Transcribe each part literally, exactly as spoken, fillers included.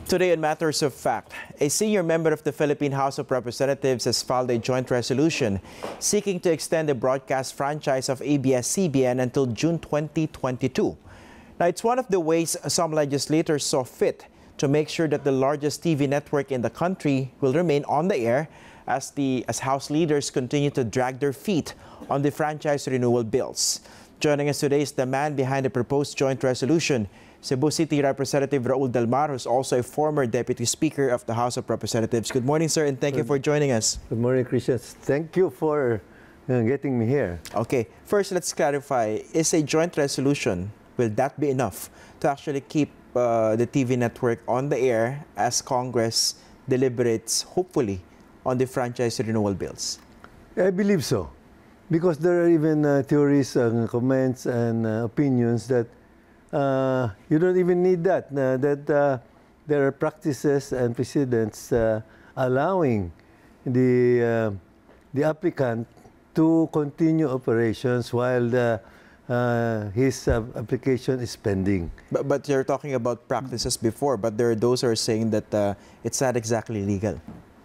Today, in Matters of Fact, a senior member of the Philippine House of Representatives has filed a joint resolution seeking to extend the broadcast franchise of A B S C B N until June twenty twenty-two. Now, it's one of the ways some legislators saw fit to make sure that the largest T V network in the country will remain on the air as the as House leaders continue to drag their feet on the franchise renewal bills. Joining us today is the man behind the proposed joint resolution, Cebu City Representative Raul, who's also a former Deputy Speaker of the House of Representatives. Good morning, sir, and thank you for joining us. Good morning, Christian. Thank you for uh, getting me here. Okay, first let's clarify, is a joint resolution, will that be enough to actually keep uh, the T V network on the air as Congress deliberates, hopefully, on the franchise renewal bills? I believe so, because there are even uh, theories and comments and uh, opinions that uh, you don't even need that, uh, that uh, there are practices and precedents uh, allowing the, uh, the applicant to continue operations while the, uh, his uh, application is pending. But, but you're talking about practices before, but there are those who are saying that uh, it's not exactly legal.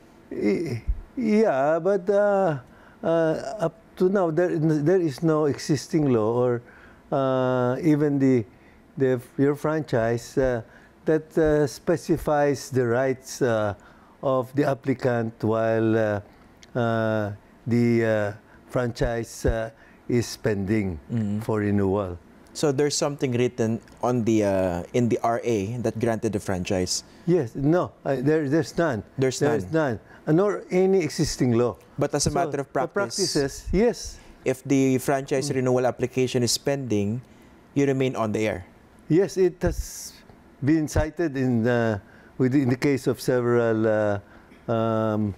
Yeah, but uh, uh, up to now, there, there is no existing law or uh, even the, the your franchise uh, that uh, specifies the rights uh, of the applicant while uh, uh, the uh, franchise uh, is pending mm-hmm. for renewal. So there's something written on the uh, in the R A that granted the franchise? Yes, no, uh, there, there's none. There's, there's none. none. Nor any existing law. But as a so matter of practice, practices, yes. If the franchise mm. renewal application is pending, you remain on the air. Yes, it has been cited in uh, within the case of several uh, um,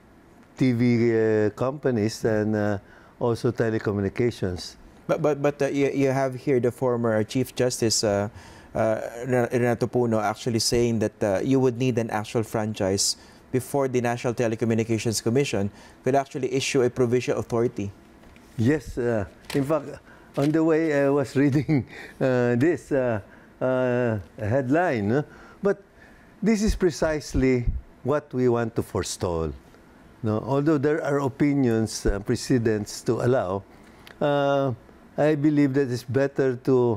T V uh, companies and uh, also telecommunications. But but but uh, you, you have here the former Chief Justice uh, uh, Renato Puno actually saying that uh, you would need an actual franchise before the National Telecommunications Commission could actually issue a provisional authority. Yes, uh, in fact, on the way I was reading uh, this uh, uh, headline, uh, but this is precisely what we want to forestall. No? Although there are opinions, uh, precedents to allow, uh, I believe that it's better to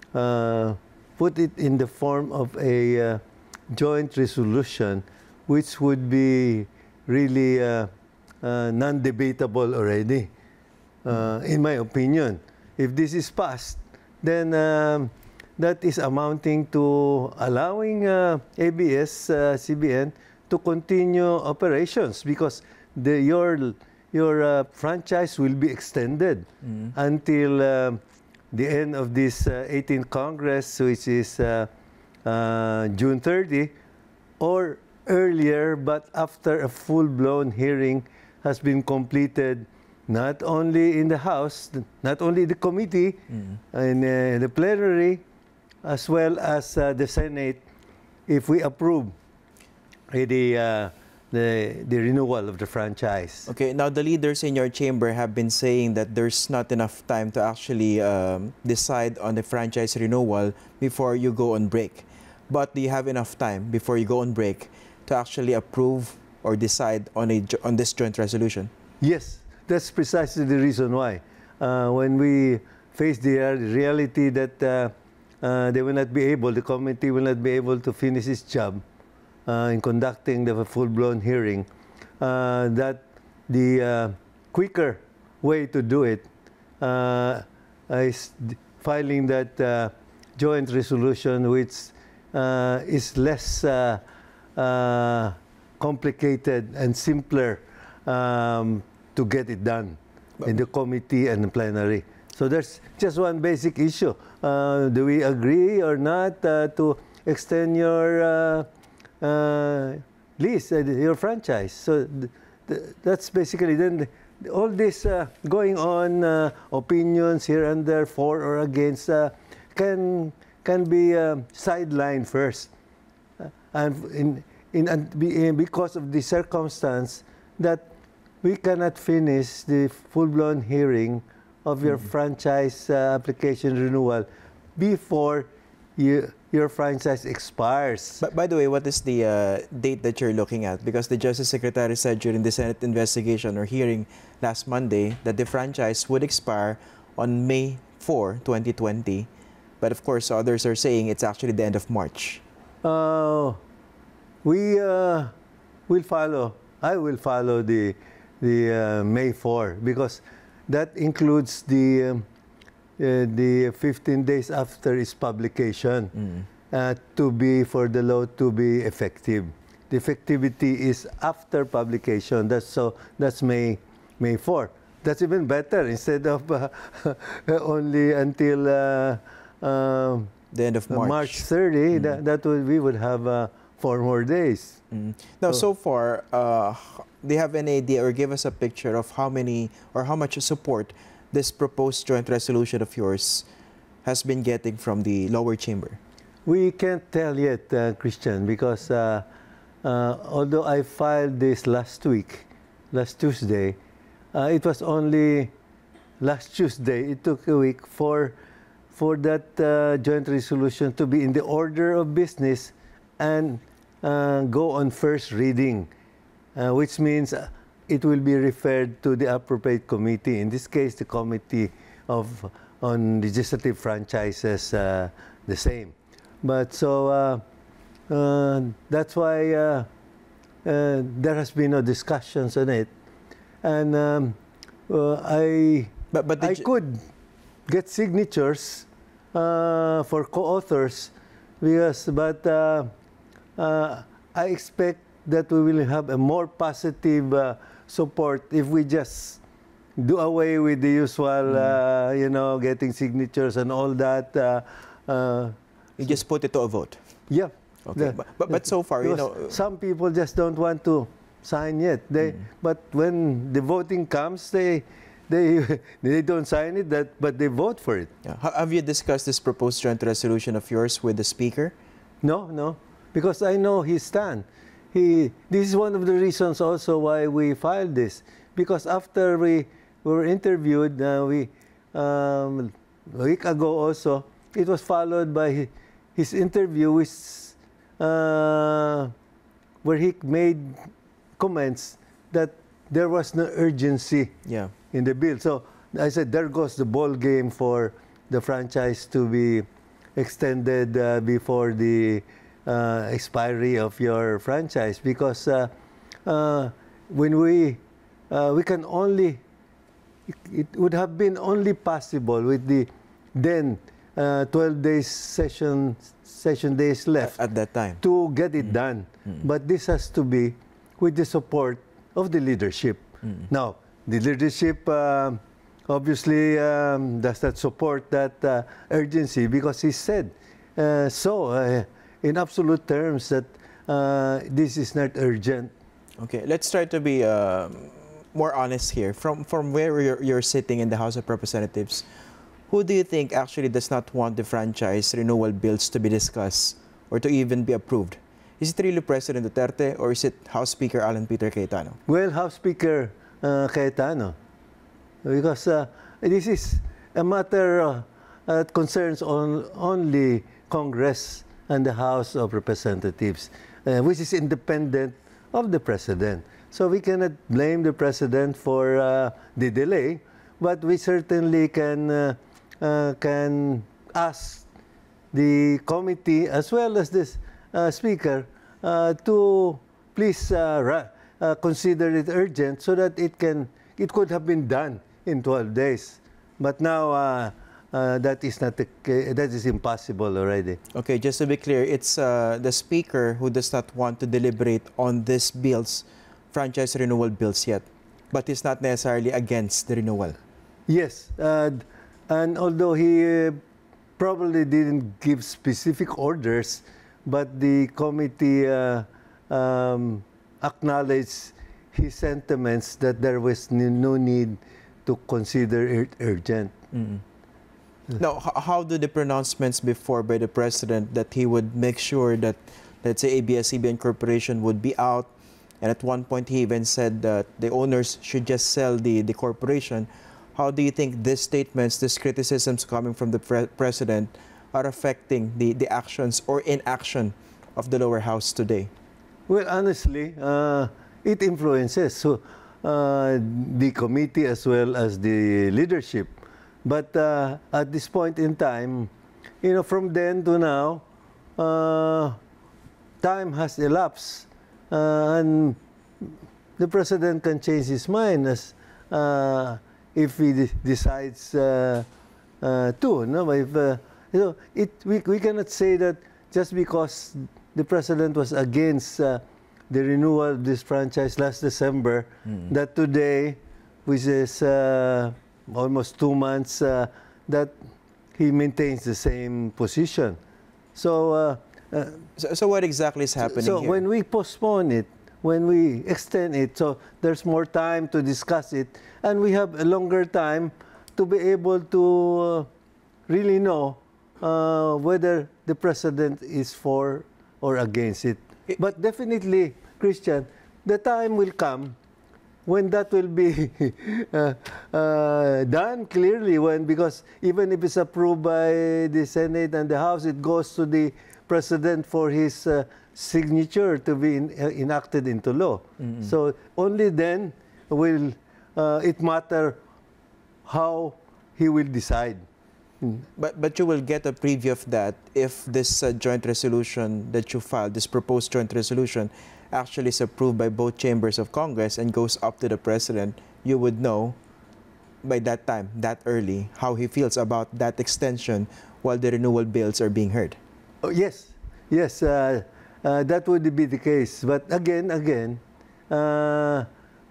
uh, put it in the form of a uh, joint resolution which would be really uh, uh, non-debatable already, uh, in my opinion. If this is passed, then um, that is amounting to allowing uh, A B S C B N to continue operations because the, your, your uh, franchise will be extended mm. until uh, the end of this uh, eighteenth Congress, which is uh, uh, June thirtieth, or earlier, but after a full-blown hearing has been completed, not only in the House, not only the committee, mm. and uh, the plenary, as well as uh, the Senate, if we approve uh, the, uh, the, the renewal of the franchise. Okay, now the leaders in your chamber have been saying that there's not enough time to actually um, decide on the franchise renewal before you go on break. But do you have enough time before you go on break to actually approve or decide on a on this joint resolution? Yes, that's precisely the reason why. Uh, when we face the uh, reality that uh, uh, they will not be able, the committee will not be able to finish its job uh, in conducting the full-blown hearing, uh, that the uh, quicker way to do it uh, is filing that uh, joint resolution, which uh, is less uh, Uh, complicated and simpler um, to get it done in the committee and the plenary. So there's just one basic issue. Uh, do we agree or not uh, to extend your uh, uh, lease, uh, your franchise? So th th that's basically then all this uh, going on, uh, opinions here and there, for or against, uh, can, can be uh, sidelined first. And in, in, because of the circumstance that we cannot finish the full-blown hearing of your mm-hmm. franchise uh, application renewal before you, your franchise expires. But by the way, what is the uh, date that you're looking at? Because the Justice Secretary said during the Senate investigation or hearing last Monday that the franchise would expire on May fourth, twenty twenty. But of course, others are saying it's actually the end of March. Uh, we uh, will follow, I will follow the, the uh, May fourth because that includes the, um, uh, the fifteen days after its publication mm. uh, to be, for the law to be effective. The effectivity is after publication. That's, so that's May, May fourth. That's even better instead of uh, only until uh, uh, the end of March. March thirtieth. Mm. That, that would, we would have uh, four more days. Mm. Now, so, so far, uh, do you have any idea or give us a picture of how many or how much support this proposed joint resolution of yours has been getting from the lower chamber? We can't tell yet, uh, Christian, because uh, uh, although I filed this last week, last Tuesday, Uh, it was only last Tuesday, it took a week for, for that uh, joint resolution to be in the order of business and uh, go on first reading, uh, which means it will be referred to the appropriate committee, in this case the Committee of, on Legislative Franchises, uh, the same. But so uh, uh, that's why uh, uh, there has been no discussions on it. And um, uh, I, but, but I could get signatures uh, for co-authors, because, but uh, uh, I expect that we will have a more positive uh, support if we just do away with the usual, mm. uh, you know, getting signatures and all that. Uh, uh, you just put it to a vote. Yeah. Okay. The, but, but but so far, you know, some people just don't want to sign yet. They, mm. But when the voting comes, they, they, they don't sign it, that, but they vote for it. Yeah. Have you discussed this proposed joint resolution of yours with the Speaker? No, no, because I know his stand. He, this is one of the reasons also why we filed this, because after we were interviewed, uh, we, um, a week ago also, it was followed by his, his interview with, uh, where he made comments that there was no urgency yeah. in the bill. So I said, there goes the ball game for the franchise to be extended uh, before the uh, expiry of your franchise, because uh, uh, when we uh, we can only it, it would have been only possible with the then uh, twelve days session session days left at that time to get it mm. done. Mm. But this has to be with the support of the leadership. Mm. Now, the leadership uh, obviously um, does not support that uh, urgency, because he said uh, so uh, in absolute terms that uh, this is not urgent. Okay, let's try to be uh, more honest here. From, from where you're, you're sitting in the House of Representatives, who do you think actually does not want the franchise renewal bills to be discussed or to even be approved? Is it really President Duterte, or is it House Speaker Alan Peter Cayetano? Well, House Speaker uh, Cayetano, because uh, this is a matter uh, that concerns on, only Congress and the House of Representatives, uh, which is independent of the President. So we cannot blame the President for uh, the delay, but we certainly can, uh, uh, can ask the committee as well as this Uh, Speaker, uh, to please uh, uh, consider it urgent so that it can, it could have been done in twelve days. But now uh, uh, that is not the, that is impossible already. Okay, just to be clear, it's uh, the Speaker who does not want to deliberate on these bills, franchise renewal bills yet, but he's not necessarily against the renewal. Yes, uh, and although he uh, probably didn't give specific orders, but the committee uh, um, acknowledged his sentiments that there was no need to consider it urgent. Mm. Now, how do the pronouncements before by the President that he would make sure that, let's say, A B S C B N Corporation would be out, and at one point he even said that the owners should just sell the, the corporation, how do you think these statements, these criticisms coming from the pre President are affecting the, the actions or inaction of the lower house today? Well, honestly, uh, it influences so, uh, the committee as well as the leadership. But uh, at this point in time, you know, from then to now, uh, time has elapsed, uh, and the president can change his mind as uh, if he de decides uh, uh, to. No, if uh, you know, it we we cannot say that just because the president was against uh, the renewal of this franchise last December, mm. that today, which is uh, almost two months, uh, that he maintains the same position. So, uh, uh, so, so what exactly is happening so here? when we postpone it, when we extend it, so there's more time to discuss it, and we have a longer time to be able to uh, really know uh, whether the president is for or against it. But definitely, Christian, the time will come when that will be uh, uh, done clearly, when, because even if it's approved by the Senate and the House, it goes to the President for his uh, signature to be in, uh, enacted into law. Mm-hmm. So only then will uh, it matter how he will decide. Mm. But, but you will get a preview of that if this uh, joint resolution that you filed, this proposed joint resolution, actually is approved by both chambers of Congress and goes up to the president. You would know by that time, that early, how he feels about that extension while the renewal bills are being heard. Oh, yes, yes, uh, uh, that would be the case. But again, again, uh,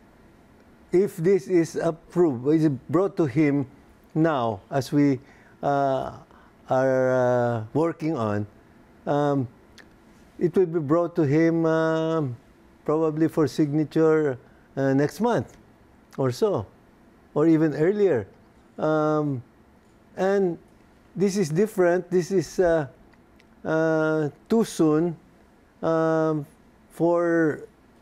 if this is approved, is brought to him now, as we uh, are uh, working on, um, it will be brought to him uh, probably for signature uh, next month or so, or even earlier. Um, and this is different. This is uh, uh, too soon um, for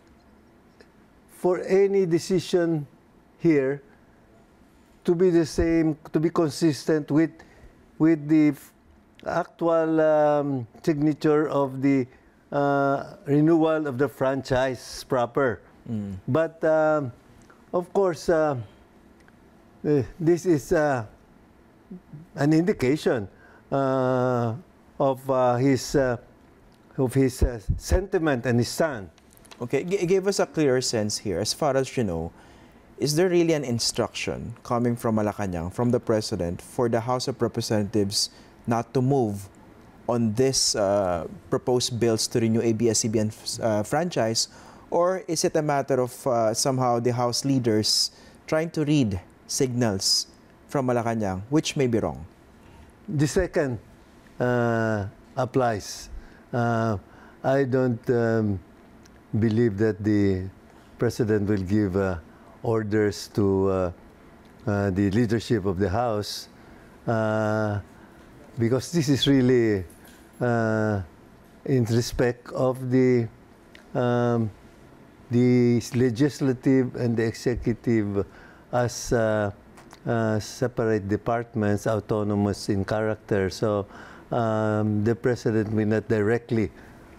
for any decision here to be the same, to be consistent with with the actual um, signature of the uh, renewal of the franchise proper. Mm. But um, of course, uh, uh, this is uh, an indication uh, of uh, his uh, of his uh, sentiment and his stand. Okay, G give us a clearer sense here. As far as you know, is there really an instruction coming from Malacanang, from the President, for the House of Representatives not to move on this uh, proposed bills to renew A B S C B N uh, franchise? Or is it a matter of uh, somehow the House leaders trying to read signals from Malacanang, which may be wrong? The second uh, applies. Uh, I don't um, believe that the President will give uh, orders to uh, uh, the leadership of the House, uh, because this is really uh, in respect of the um, the legislative and the executive as uh, uh, separate departments, autonomous in character. So um, the President will not directly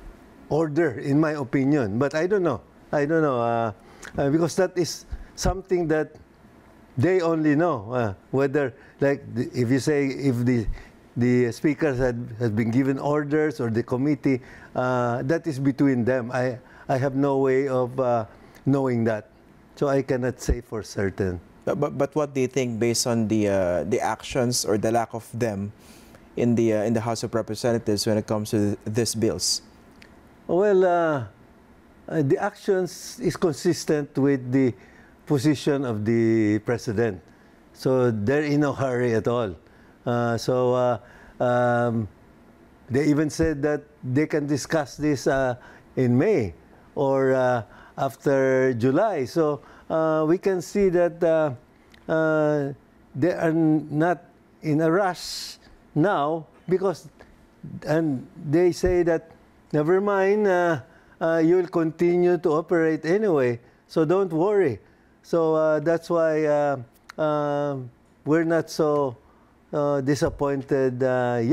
order, in my opinion. But I don't know. I don't know uh, uh, because that is something that they only know uh, whether, like, the, if you say if the the speakers had has been given orders or the committee, uh, that is between them. I I have no way of uh, knowing that, so I cannot say for certain. But but, but what do you think, based on the uh, the actions or the lack of them in the uh, in the House of Representatives when it comes to these bills? Well, uh, uh, the actions is consistent with the position of the President. So they're in no hurry at all. Uh, so uh, um, they even said that they can discuss this uh, in May or uh, after July. So uh, we can see that uh, uh, they are not in a rush now, because, and they say that, never mind, uh, uh, you'll continue to operate anyway, so don't worry. So uh, that's why uh, uh, we're not so uh, disappointed uh, yet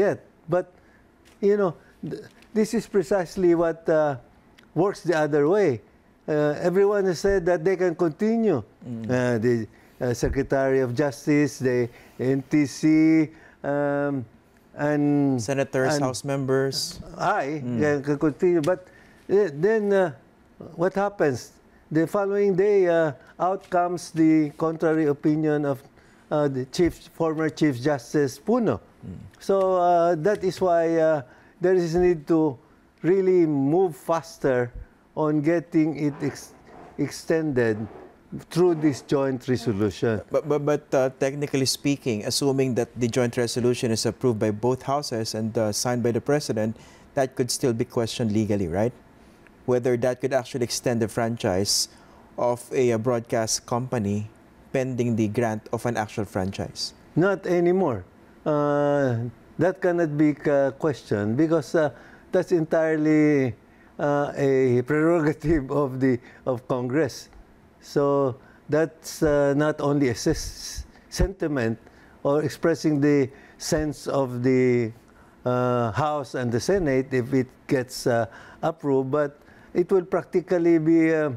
But, you know, th this is precisely what uh, works the other way. Uh, everyone has said that they can continue. Mm. Uh, the uh, Secretary of Justice, the N T C, um, and senators, and House members. I mm. yeah, can continue. But uh, then uh, what happens? The following day, uh, out comes the contrary opinion of uh, the chief, former Chief Justice Puno. Mm. So uh, that is why uh, there is a need to really move faster on getting it ex extended through this joint resolution. But, but, but uh, technically speaking, assuming that the joint resolution is approved by both houses and uh, signed by the president, that could still be questioned legally, right? Whether that could actually extend the franchise of a, a broadcast company pending the grant of an actual franchise. Not anymore. Uh, that cannot be uh, questioned because uh, that's entirely uh, a prerogative of the of Congress. So that's uh, not only a sentiment or expressing the sense of the uh, House and the Senate if it gets uh, approved, but it will practically be uh,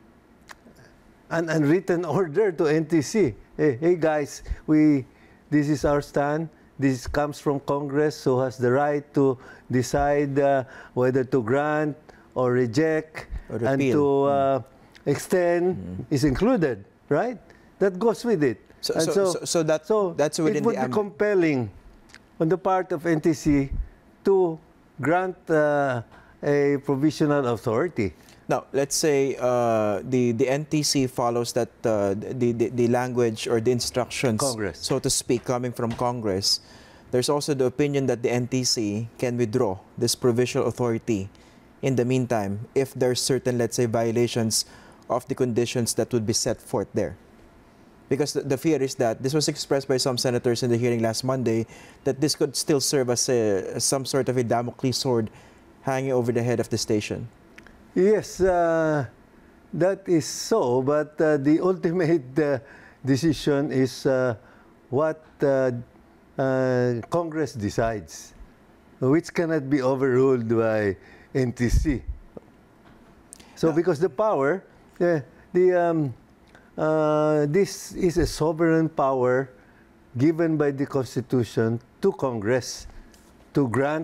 an unwritten order to N T C. Hey, hey guys, we this is our stand. This comes from Congress, who has the right to decide uh, whether to grant or reject, or and to uh, extend mm. is included, right? That goes with it. So, and so, so, so, so, that, so that's within it would the be compelling on the part of N T C to grant uh, a provisional authority. Now, let's say uh, the, the N T C follows that uh, the, the, the language or the instructions, Congress. so to speak, coming from Congress. There's also the opinion that the N T C can withdraw this provisional authority in the meantime if there's certain, let's say, violations of the conditions that would be set forth there. Because the, the fear is that this was expressed by some senators in the hearing last Monday, that this could still serve as a, some sort of a Damocles sword hanging over the head of the station. Yes, uh, that is so, but uh, the ultimate uh, decision is uh, what uh, uh, Congress decides, which cannot be overruled by N T C. So, because the power, uh, the um, uh, this is a sovereign power given by the Constitution to Congress to grant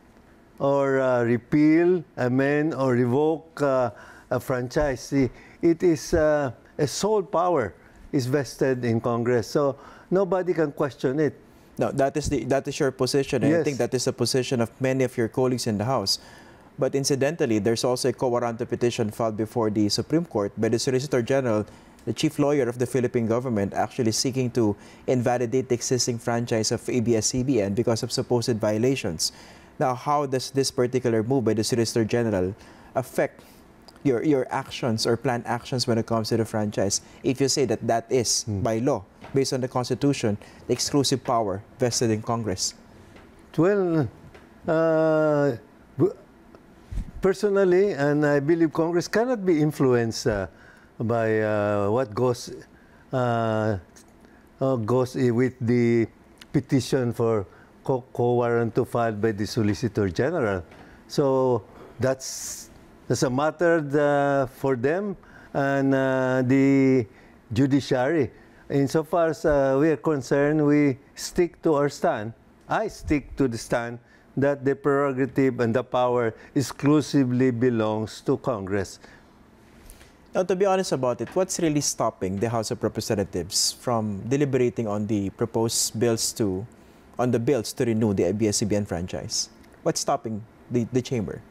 or uh, repeal, amend, or revoke uh, a franchise. It is uh, a sole power is vested in Congress, so nobody can question it. No, that is the that is your position, and yes. I think that is the position of many of your colleagues in the House. But incidentally, there's also a quo warranto petition filed before the Supreme Court by the Solicitor General, the chief lawyer of the Philippine government, actually seeking to invalidate the existing franchise of A B S C B N because of supposed violations. Now, how does this particular move by the Solicitor General affect your, your actions or planned actions when it comes to the franchise, if you say that that is, mm. by law, based on the Constitution, the exclusive power vested in Congress? Well, uh, personally, and I believe Congress cannot be influenced uh, by uh, what goes, uh, uh, goes with the petition for quo warranto filed by the Solicitor General. So that's, that's a matter uh, for them and uh, the judiciary. Insofar as uh, we are concerned, we stick to our stand. I stick to the stand that the prerogative and the power exclusively belongs to Congress. Now, to be honest about it, what's really stopping the House of Representatives from deliberating on the proposed bills to on the bills to renew the A B S C B N franchise? What's stopping the, the chamber?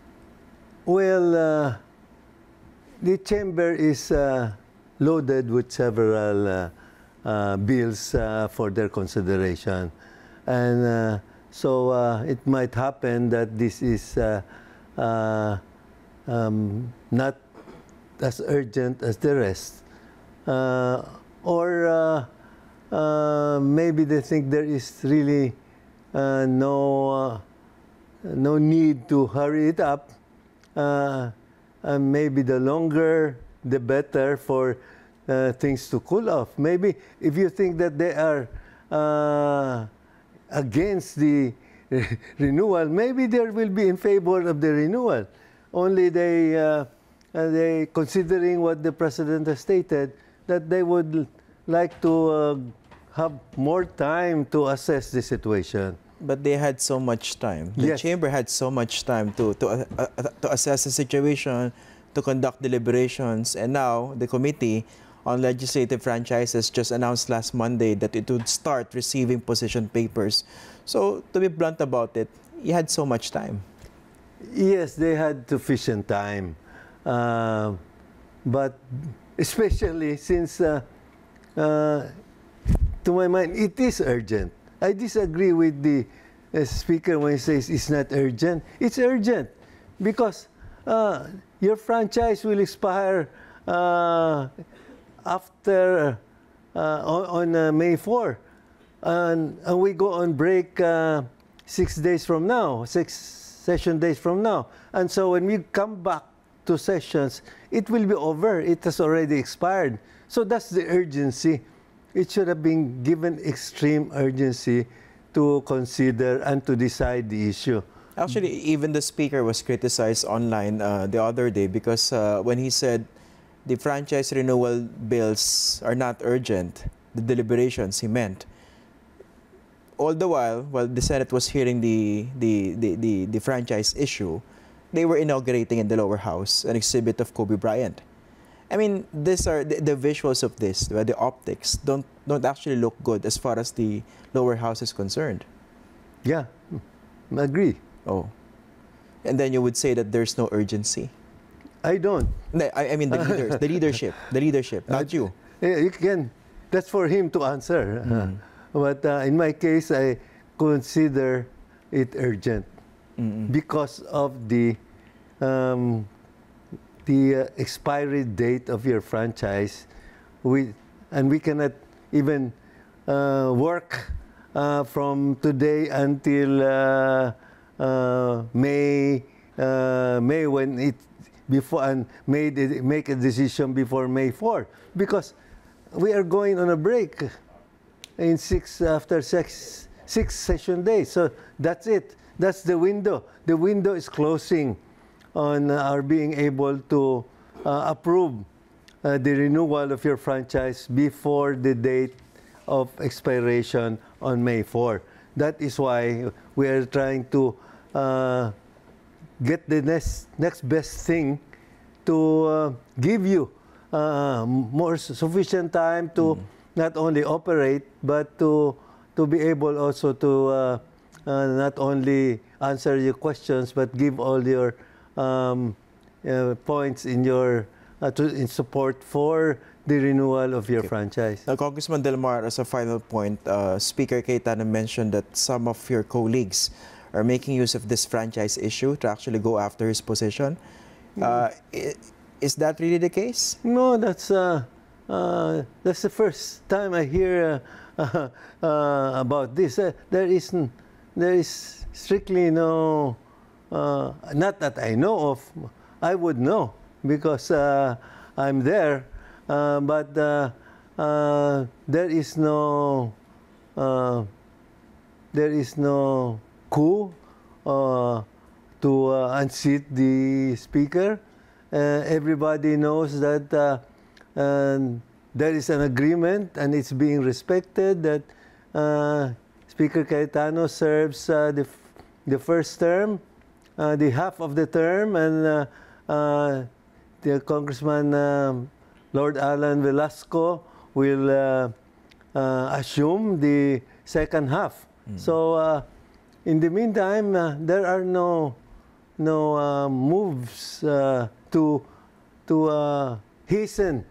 Well, uh, the chamber is uh, loaded with several uh, uh, bills uh, for their consideration. And uh, so uh, it might happen that this is uh, uh, um, not as urgent as the rest. Uh, or uh, Uh, maybe they think there is really uh, no uh, no need to hurry it up. Uh, and maybe the longer, the better for uh, things to cool off. Maybe if you think that they are uh, against the renewal, maybe there will be in favor of the renewal. Only they, uh, they considering what the President has stated, that they would like to uh, have more time to assess the situation. But they had so much time. The Yes. chamber had so much time to, to, uh, uh, to assess the situation, to conduct deliberations, and now the Committee on Legislative Franchises just announced last Monday that it would start receiving position papers. So, to be blunt about it, you had so much time. Yes, they had sufficient time. Uh, but especially since, uh, uh, to my mind, it is urgent. I disagree with the uh, speaker when he says it's not urgent. It's urgent because uh, your franchise will expire uh, after uh, on, on uh, May fourth, and, and we go on break uh, six days from now, six session days from now, and so when we come back to sessions, it will be over. It has already expired. So that's the urgency. It should have been given extreme urgency to consider and to decide the issue. Actually, even the speaker was criticized online uh, the other day because uh, when he said the franchise renewal bills are not urgent, the deliberations he meant. All the while, while the Senate was hearing the, the, the, the, the franchise issue, they were inaugurating in the lower house an exhibit of Kobe Bryant. I mean, these are the, the visuals of this, the, the optics don't don't actually look good as far as the lower house is concerned. Yeah, I agree. Oh, and then you would say that there's no urgency. I don't. No, I, I mean the leaders, the leadership, the leadership, not uh, you. You can. That's for him to answer. Mm. Uh, but uh, in my case, I consider it urgent Mm-mm. because of the um, the uh, expiry date of your franchise. We and we cannot even uh, work uh, from today until uh, uh, May. Uh, May when it before and made it, make a decision before May fourth, because we are going on a break in six after six six session days. So that's it. That's the window. The window is closing on our being able to uh, approve uh, the renewal of your franchise before the date of expiration on May fourth. That is why we are trying to uh, get the next next best thing to uh, give you uh, more sufficient time to mm. not only operate but to to be able also to uh, uh, not only answer your questions but give all your um, uh, points in your uh, to, in support for the renewal of your okay. franchise. Now, Congressman Del Mar, as a final point, uh, Speaker Cayetano mentioned that some of your colleagues are making use of this franchise issue to actually go after his position. Mm. Uh, is that really the case? No, that's uh, uh, that's the first time I hear uh, uh, about this. Uh, there is there is strictly no, uh, not that I know of. I would know because uh, I'm there, uh, but uh, uh, there is no uh, there is no coup uh, to uh, unseat the speaker. Uh, everybody knows that uh, uh, there is an agreement and it's being respected that uh, Speaker Cayetano serves uh, the, the first term, uh, the half of the term, and uh, uh, the Congressman um, Lord Alan Velasco will uh, uh, assume the second half. Mm. So uh, in the meantime, uh, there are no no uh, moves uh, to to uh, hasten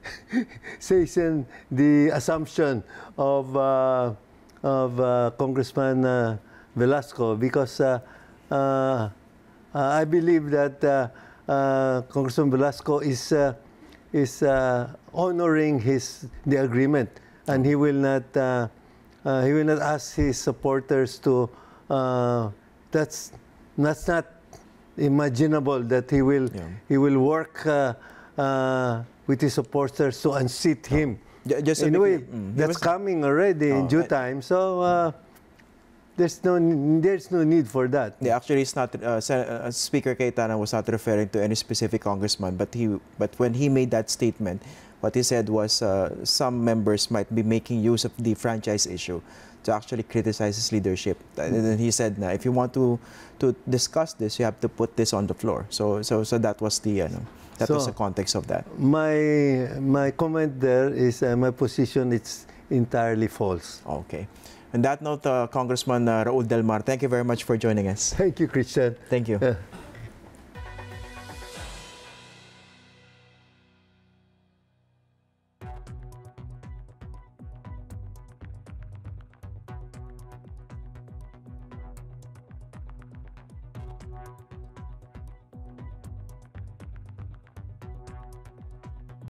hasten the assumption of uh, of uh, Congressman uh, Velasco, because uh, uh, I believe that uh, uh, Congressman Velasco is uh, is uh, honoring his the agreement, and he will not uh, uh, he will not ask his supporters to. Uh, that's that's not imaginable that he will yeah. he will work uh, uh, with his supporters to unseat him. Just in a way, mm, that's coming already oh, in due I, time. So uh, there's no there's no need for that. Yeah, actually, it's not. Uh, uh, Speaker Cayetano was not referring to any specific congressman, but he but when he made that statement, what he said was uh, some members might be making use of the franchise issue to actually criticize his leadership. And then he said, "Now, if you want to to discuss this, you have to put this on the floor." So so so that was the uh, that So, was the context of that. My my comment there is uh, my position. It's entirely false. Okay. On that note, uh, Congressman uh, Raul Del Mar, thank you very much for joining us. Thank you, Christian. Thank you. Uh,